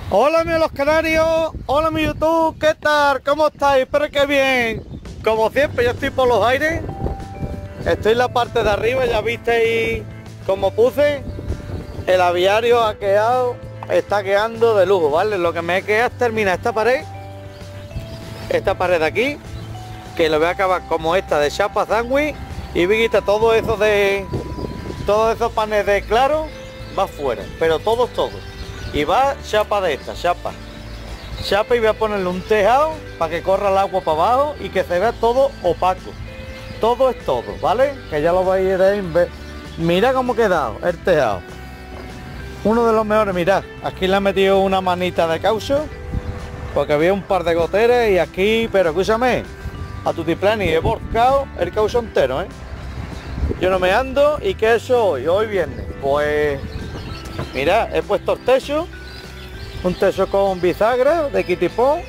Hola amigos los canarios, hola mi YouTube, ¿qué tal? ¿Cómo estáis? Espero que bien. Como siempre yo estoy por los aires. Estoy en la parte de arriba, ya visteis cómo puse. El aviario ha quedado, está quedando de lujo, ¿vale? Lo que me queda es terminar esta pared de aquí, que lo voy a acabar como esta de chapa sándwich. Y voy a quitar todos esos paneles de claro, va fuera, pero todos. Y va chapa de esta, chapa y voy a ponerle un tejado para que corra el agua para abajo y que se vea todo opaco. Todo es todo, ¿vale? Que ya lo vais a ver. Mira cómo ha quedado el tejado. Uno de los mejores, mirad. Aquí le he metido una manita de caucho porque había un par de goteras y aquí, pero escúchame, a tutiplani he volcado el caucho entero, ¿eh? Yo no me ando. ¿Y qué es hoy viernes? Pues mira, he puesto el techo, un techo con bisagra de kitipón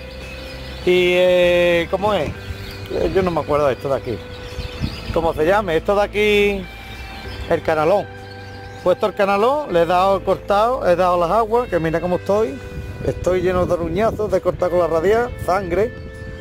y ¿cómo es? Yo no me acuerdo de esto de aquí, ¿cómo se llama? Esto de aquí, el canalón. He puesto el canalón, le he dado cortado, he dado las aguas, que mira cómo estoy lleno de ruñazos, de cortar con la radial, sangre.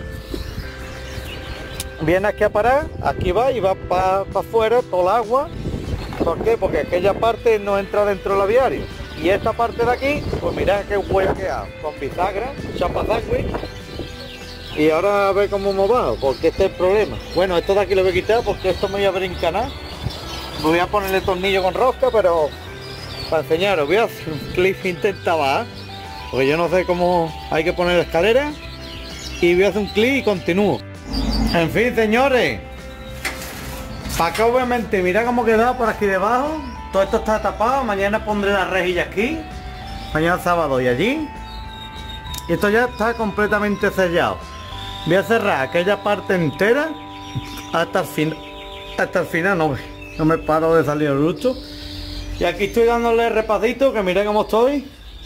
Viene aquí a parar, aquí va y va para afuera toda el agua. ¿Por qué? Porque aquella parte no entra dentro del aviario. Y esta parte de aquí, pues mirad qué hueco que ha, con bisagra, chapa sándwich. Y ahora a ver cómo hemos bajado, porque este es el problema. Bueno, esto de aquí lo voy a quitar porque esto me voy a brincar. Voy a ponerle tornillo con rosca, pero para enseñaros, voy a hacer un clip, intenta bajar, porque yo no sé cómo hay que poner la escalera. Y voy a hacer un clip y continúo. En fin, señores. Para acá obviamente, mira cómo queda por aquí debajo. Todo esto está tapado. Mañana pondré la rejilla aquí. Mañana sábado y allí. Y esto ya está completamente sellado. Voy a cerrar aquella parte entera hasta el final. Hasta el final no me paro de salir el lucho. Y aquí estoy dándole repasito, que mira cómo estoy.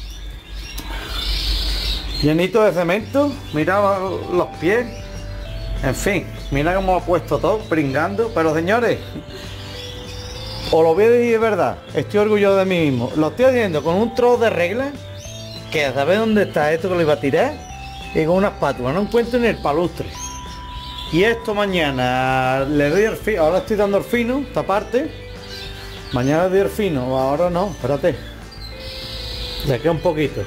Llenito de cemento. Mira los pies. En fin, mira cómo ha puesto todo, pringando. Pero señores, os lo voy a decir de verdad, estoy orgulloso de mí mismo. Lo estoy haciendo con un trozo de regla, que a saber dónde está esto que lo iba a tirar, y con una espátula, no encuentro ni el palustre. Y esto mañana le doy el fino, ahora estoy dando el fino, esta parte. Mañana le doy el fino, ahora no, espérate. Le queda un poquito.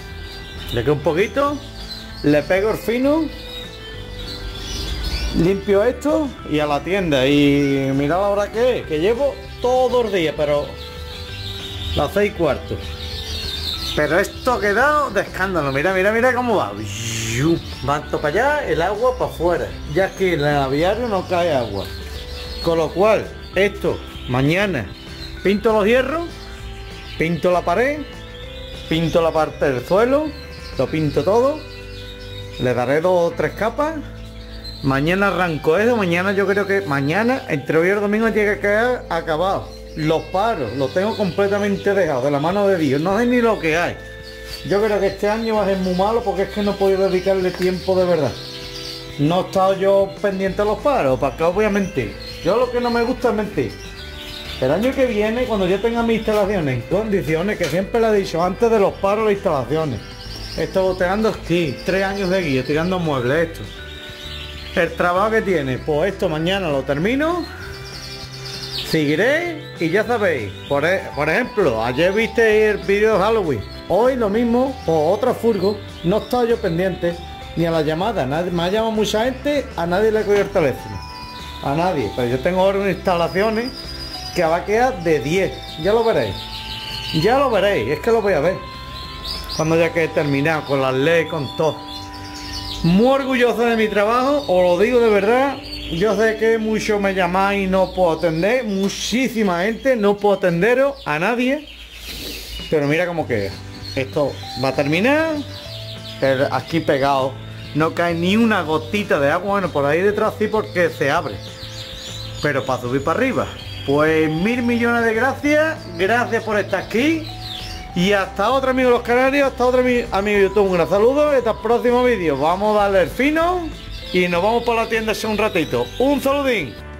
Le pego el fino. Limpio esto y a la tienda. Y mirad la hora que llevo todo el día, pero las 6:15. Pero esto ha quedado de escándalo. Mira cómo va. Manto para allá, el agua para afuera. Ya que en el aviario no cae agua. Con lo cual, esto mañana pinto los hierros, pinto la pared, pinto la parte del suelo, lo pinto todo. Le daré 2 o 3 capas. Mañana arranco eso, mañana yo creo que mañana, entre hoy y el domingo, tiene que quedar acabado. Los paros, los tengo completamente dejados, de la mano de Dios, no sé ni lo que hay. Yo creo que este año va a ser muy malo porque es que no he podido dedicarle tiempo de verdad. No he estado yo pendiente de los paros, para que os voy a mentir. Yo lo que no me gusta es mentir. El año que viene, cuando yo tenga mis instalaciones en condiciones, que siempre le he dicho, antes de los paros, las instalaciones. He estado tirando esquí, 3 años de guía, tirando muebles, esto. El trabajo que tiene, pues esto mañana lo termino, seguiré y ya sabéis, por ejemplo, ayer viste el vídeo de Halloween, hoy lo mismo, o otra furgo, no he estado yo pendiente ni a la llamada, me ha llamado mucha gente, a nadie le he cogido el teléfono, a nadie, pero yo tengo ahora unas instalaciones que va a quedar de 10, ya lo veréis, es que lo voy a ver, cuando ya quede terminado, con las leyes, con todo. Muy orgulloso de mi trabajo, os lo digo de verdad. Yo sé que muchos me llamáis y no puedo atender, muchísima gente, no puedo atenderos a nadie, pero mira cómo queda. Esto va a terminar, aquí pegado, no cae ni una gotita de agua. Bueno, por ahí detrás sí, porque se abre, pero para subir para arriba, pues 1000 millones de gracias por estar aquí. Y hasta otra, amigos los canarios, hasta otro amigo YouTube, un gran saludo y hasta el próximo vídeo. Vamos a darle el fino y nos vamos por la tienda hace un ratito. Un saludín.